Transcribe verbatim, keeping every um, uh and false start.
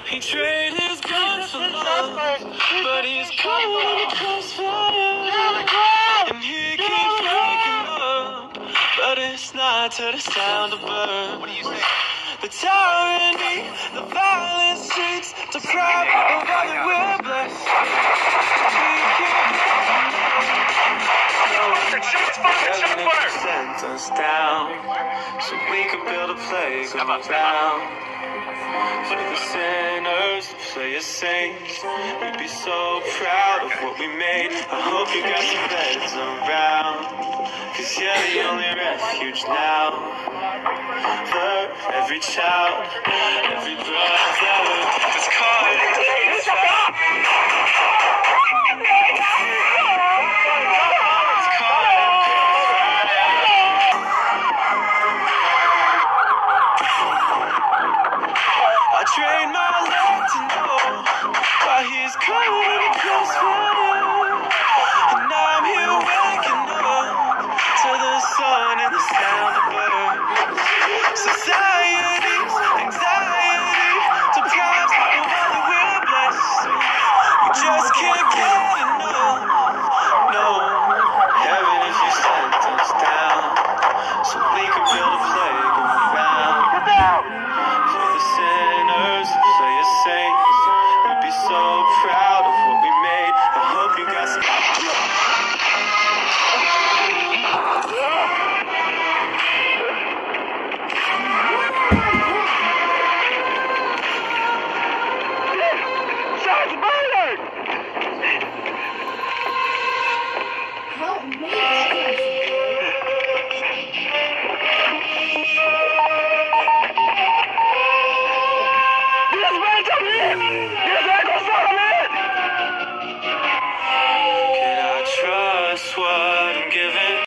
He traded his guns for love, but he's caught in the crossfire. And he keeps waking up, but it's not to the sound of birds. What do you say? The tyranny, the violent streets, deprived of all that we're blessed. We keep Heaven sent us down, so we could build a playground for the sinners to play as saints. We'd be so proud of what we made. I hope you got some beds around, cause you're the only refuge now for every child, every brother that's caught in the fire. I trained my life to know why he's coming in the crossfire. And I'm here waking up to the sun and the sound of birds. Society's anxiety deprives of all that we're blessed. We just can't get enough. No, heaven if you sent us down, so we can build a playground for the sinners who play as saints. We'd be so proud of what we made. I hope you got some. Shots fired! Help me! This man's up here!